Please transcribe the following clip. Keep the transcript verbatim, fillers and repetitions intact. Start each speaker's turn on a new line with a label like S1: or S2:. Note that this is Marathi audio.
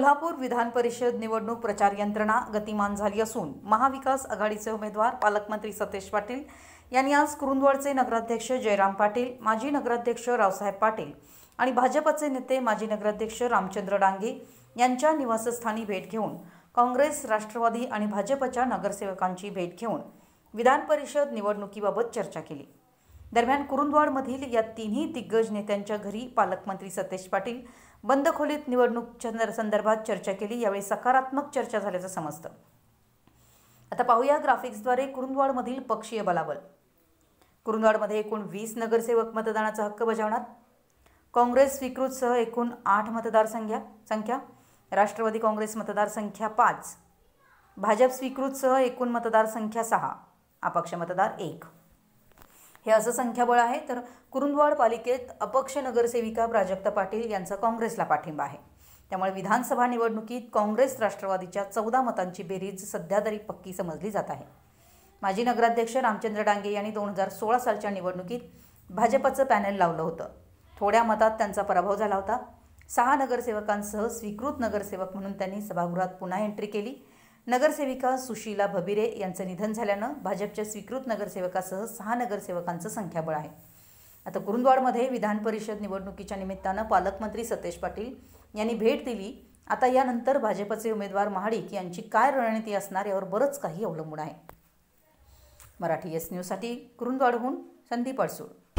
S1: कोल्हापूर विधान परिषद निवडणूक प्रचार यंत्रणा गतिमान झाली असून महाविकास आघाडीचे उमेदवार पालकमंत्री सतेज पाटील यांनी आज कुरुंदवाडचे नगराध्यक्ष जयराम पाटील, माजी नगराध्यक्ष रावसाहेब पाटील आणि भाजपचे नेते माजी नगराध्यक्ष रामचंद्र डांगे यांच्या निवासस्थानी भेट घेऊन काँग्रेस, राष्ट्रवादी आणि भाजपच्या नगरसेवकांची भेट घेऊन विधान परिषद निवडणुकीबाबत चर्चा केली। दरम्यान कुरुंदवाडमधील या तिन्ही दिग्गज नेत्यांच्या घरी पालकमंत्री सतेज पाटील बंद खोलीत निवडणूक संदर्भात चर्चा केली। यावेळी सकारात्मक चर्चा झाल्याचं समजतं। आता पाहूया ग्राफिक्सद्वारे कुरुंदवाडमधील पक्षीय बलाबल। कुरुंदवाडमध्ये एकूण वीस नगरसेवक मतदानाचा हक्क बजावणार। काँग्रेस स्वीकृतसह एकूण आठ मतदार संख्या संख्या राष्ट्रवादी काँग्रेस मतदार संख्या पाच, भाजप स्वीकृतसह एकूण मतदार संख्या सहा, अपक्ष मतदार एक। हे असं संख्याबळ आहे। तर कुरुंदवाड पालिकेत अपक्ष नगरसेविका प्राजक्ता पाटील यांचा काँग्रेसला पाठिंबा आहे। त्यामुळे विधानसभा निवडणुकीत काँग्रेस राष्ट्रवादीच्या चौदा मतांची बेरीज सध्या तरी पक्की समजली जात आहे। माजी नगराध्यक्ष रामचंद्र डांगे यांनी दोन हजार सोळा सालच्या निवडणुकीत भाजपचं पॅनल लावलं होतं। थोड्या मतात त्यांचा पराभव झाला होता। सहा नगरसेवकांसह स्वीकृत नगरसेवक म्हणून त्यांनी सभागृहात पुन्हा एंट्री केली। नगरसेविका सुशीला भबिरे यांचं निधन झाल्यानं भाजपच्या स्वीकृत नगरसेवकासह सहा नगरसेवकांचं संख्याबळ आहे। आता कुरुंदवाडमध्ये विधान परिषद निवडणुकीच्या निमित्तानं पालकमंत्री सतेज पाटील यांनी भेट दिली। आता यानंतर भाजपचे उमेदवार महाडिक यांची काय रणनीती असणार यावर बरंच काही अवलंबून आहे। मराठी एस न्यूजसाठी कुरुंदवाडहून संदीप अडसूळ।